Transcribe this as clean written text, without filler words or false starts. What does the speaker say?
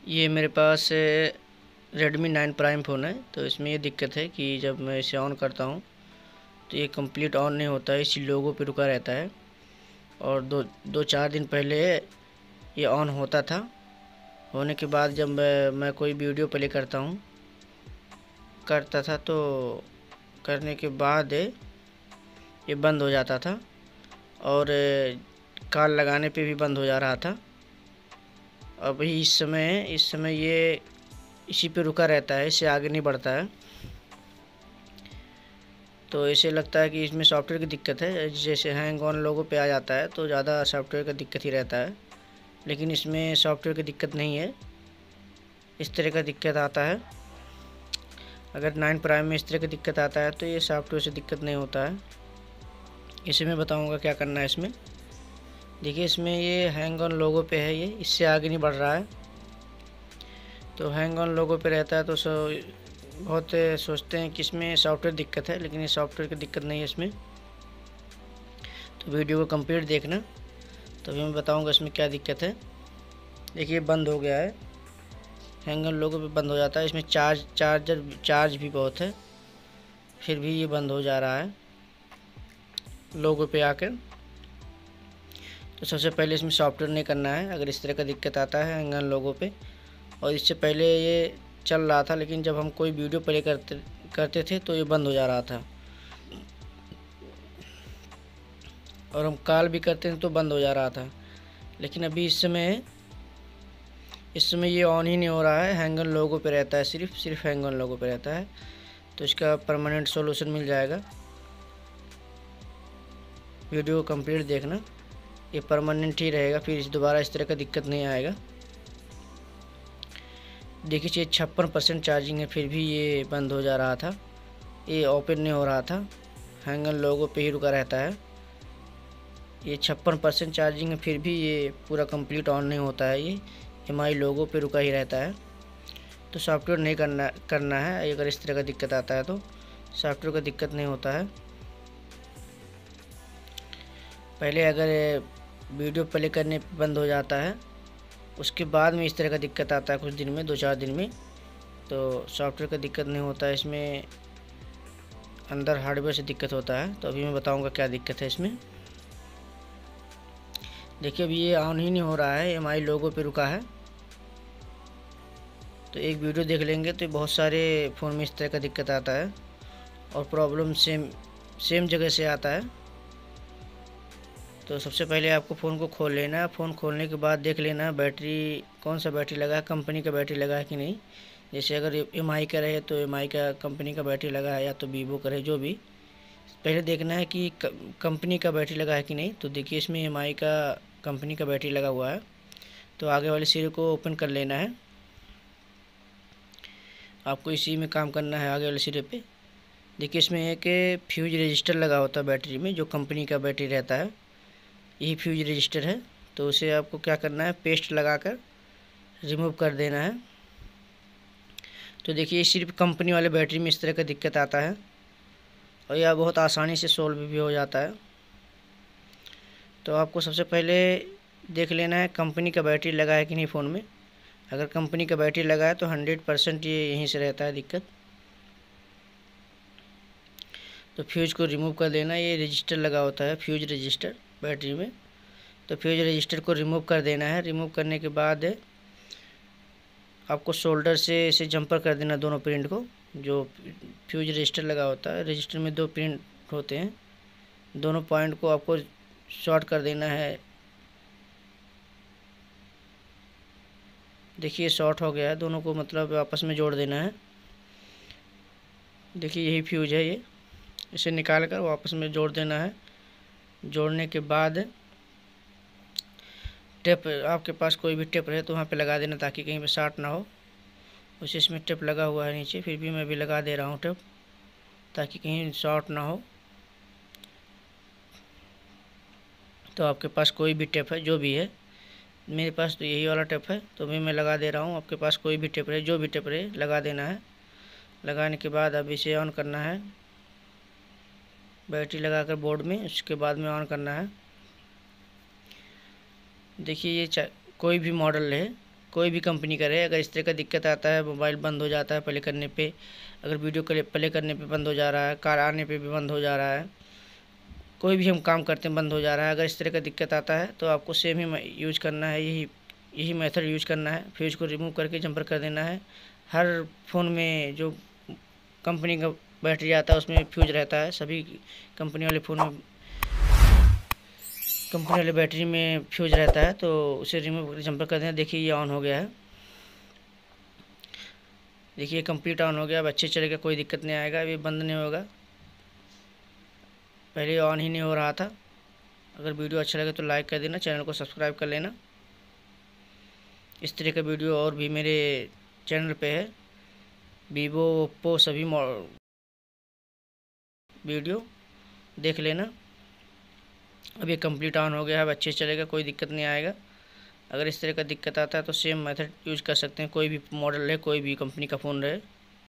ये मेरे पास Redmi 9 prime phone है। तो इसमें ये दिक्कत है कि जब मैं इसे ऑन करता हूँ तो ये कंप्लीट ऑन नहीं होता है, इसी लोगो पे रुका रहता है। और दो चार दिन पहले ये ऑन होता था। होने के बाद जब मैं कोई वीडियो प्ले करता था तो करने के बाद ये बंद हो जाता था और कॉल लगाने पे भी बंद हो जा रहा था। अभी इस समय ये इसी पे रुका रहता है, इससे आगे नहीं बढ़ता है। तो ऐसे लगता है कि इसमें सॉफ्टवेयर की दिक्कत है। जैसे हैंग ऑन लोगों पे आ जाता है तो ज़्यादा सॉफ्टवेयर का दिक्कत ही रहता है, लेकिन इसमें सॉफ्टवेयर की दिक्कत नहीं है। इस तरह का दिक्कत आता है। अगर 9 प्राइम में इस तरह का दिक्कत आता है तो ये सॉफ्टवेयर से दिक्कत नहीं होता है। इसे मैं बताऊंगा क्या करना है इसमें। देखिए, इसमें ये हैंग ऑन लोगो पे है, ये इससे आगे नहीं बढ़ रहा है। तो हैंग ऑन लोगो पे रहता है तो बहुत सोचते हैं कि इसमें सॉफ्टवेयर दिक्कत है, लेकिन ये सॉफ्टवेयर की दिक्कत नहीं है इसमें। तो वीडियो को कंप्लीट देखना, तभी मैं बताऊंगा इसमें क्या दिक्कत है। देखिए, बंद हो गया है, हैंग ऑन लोगो पे बंद हो जाता है। इसमें चार्ज भी बहुत है, फिर भी ये बंद हो जा रहा है लोगो पे आकर। तो सबसे पहले इसमें सॉफ्टवेयर नहीं करना है अगर इस तरह का दिक्कत आता है हैंग ऑन लोगो पे। और इससे पहले ये चल रहा था, लेकिन जब हम कोई वीडियो प्ले करते थे तो ये बंद हो जा रहा था, और हम कॉल भी करते थे तो बंद हो जा रहा था। लेकिन अभी इस समय ये ऑन ही नहीं हो रहा है, हैंग ऑन लोगो पे रहता है, सिर्फ हैंग ऑन लोगो पे रहता है। तो इसका परमानेंट सॉल्यूशन मिल जाएगा। वीडियो को कंप्लीट देखना, ये परमानेंट ही रहेगा, फिर दोबारा इस तरह का दिक्कत नहीं आएगा। देखिए, 56% चार्जिंग है, फिर भी ये बंद हो जा रहा था, ये ओपन नहीं हो रहा था, हैंग ऑन लोगो पे ही रुका रहता है। ये 56% चार्जिंग है, फिर भी ये पूरा कंप्लीट ऑन नहीं होता है, ये एमआई लोगो पे रुका ही रहता है। तो सॉफ्टवेयर नहीं करना है अगर इस तरह का दिक्कत आता है, तो सॉफ्टवेयर का दिक्कत नहीं होता है। पहले अगर वीडियो प्ले करने पे बंद हो जाता है, उसके बाद में इस तरह का दिक्कत आता है कुछ दिन में, 2-4 दिन में, तो सॉफ्टवेयर का दिक्कत नहीं होता है, इसमें अंदर हार्डवेयर से दिक्कत होता है। तो अभी मैं बताऊंगा क्या दिक्कत है इसमें। देखिए, अभी ये ऑन ही नहीं हो रहा है, एमआई लोगो पे रुका है। तो एक वीडियो देख लेंगे तो बहुत सारे फ़ोन में इस तरह का दिक्कत आता है, और प्रॉब्लम सेम जगह से आता है। तो सबसे पहले आपको फ़ोन को खोल लेना है। फ़ोन खोलने के बाद देख लेना है बैटरी, कौन सा बैटरी लगा है, कंपनी का बैटरी लगा है कि नहीं। जैसे अगर एमआई का रहे तो एमआई का कंपनी का बैटरी लगा है, या तो वीवो का रहे, जो भी। पहले देखना है कि कंपनी का बैटरी लगा है कि नहीं। तो देखिए, इसमें एमआई का कंपनी का बैटरी लगा हुआ है। तो आगे वाले सिरे को ओपन कर लेना है, आपको इसी में काम करना है, आगे वाले सिरे पे। देखिए, इसमें एक फ्यूज रजिस्टर लगा होता है बैटरी में, जो कंपनी का बैटरी रहता है, यही फ्यूज रजिस्टर है। तो उसे आपको क्या करना है, पेस्ट लगाकर रिमूव कर देना है। तो देखिए, सिर्फ कंपनी वाले बैटरी में इस तरह का दिक्कत आता है, और यह बहुत आसानी से सोल्व भी हो जाता है। तो आपको सबसे पहले देख लेना है कंपनी का बैटरी लगा है कि नहीं फ़ोन में। अगर कंपनी का बैटरी लगा है तो 100% ये यहीं से रहता है दिक्कत। तो फ्यूज को रिमूव कर देना, ये रजिस्टर लगा होता है, फ्यूज रजिस्टर बैटरी में। तो फ्यूज रजिस्टर को रिमूव कर देना है। रिमूव करने के बाद आपको शोल्डर से इसे जंपर कर देना, दोनों पिन को। जो फ्यूज रजिस्टर लगा होता है, रजिस्टर में 2 पिन होते हैं, दोनों पॉइंट को आपको शॉर्ट कर देना है। देखिए, शॉर्ट हो गया है, दोनों को मतलब आपस में जोड़ देना है। देखिए, यही फ्यूज है, ये इसे निकाल कर वापस में जोड़ देना है। जोड़ने के बाद टेप, आपके पास कोई भी टेप रहे तो वहाँ पे लगा देना, ताकि कहीं पे शॉर्ट ना हो। उसे इसमें टेप लगा हुआ है नीचे, फिर भी मैं भी लगा दे रहा हूँ टेप, ताकि कहीं शॉर्ट ना हो। तो आपके पास कोई भी टेप है, जो भी है, मेरे पास तो यही वाला टेप है, तो भी मैं लगा दे रहा हूँ। आपके पास कोई भी टेप रहे, जो भी टेप रहे, लगा देना है। लगाने के बाद अब इसे ऑन करना है, बैटरी लगाकर बोर्ड में, उसके बाद में ऑन करना है। देखिए, ये कोई भी मॉडल है, कोई भी कंपनी करे, अगर इस तरह का दिक्कत आता है, मोबाइल बंद हो जाता है प्ले करने पे, अगर वीडियो प्ले करने पे बंद हो जा रहा है, कार आने पे भी बंद हो जा रहा है, कोई भी हम काम करते हैं बंद हो जा रहा है, अगर इस तरह का दिक्कत आता है तो आपको सेम ही यूज करना है, यही मेथड यूज करना है। फ्यूज को रिमूव करके जंपर कर देना है। हर फ़ोन में जो कंपनी का बैटरी आता है उसमें फ्यूज रहता है, सभी कंपनी वाले फ़ोन में कंपनी वाले बैटरी में फ्यूज रहता है, तो उसे रिमूव करके जंपर कर देना। देखिए ये ऑन हो गया है, देखिए कंप्लीट ऑन हो गया। अब अच्छे चलेगा, कोई दिक्कत नहीं आएगा, ये बंद नहीं होगा। पहले ऑन ही नहीं हो रहा था। अगर वीडियो अच्छा लगे तो लाइक कर देना, चैनल को सब्सक्राइब कर लेना। इस तरह का वीडियो और भी मेरे चैनल पे है, वीवो ओप्पो सभी वीडियो देख लेना। अब ये कंप्लीट ऑन हो गया है, अब अच्छे चलेगा, कोई दिक्कत नहीं आएगा। अगर इस तरह का दिक्कत आता है तो सेम मेथड यूज कर सकते हैं, कोई भी मॉडल है, कोई भी कंपनी का फ़ोन रहे।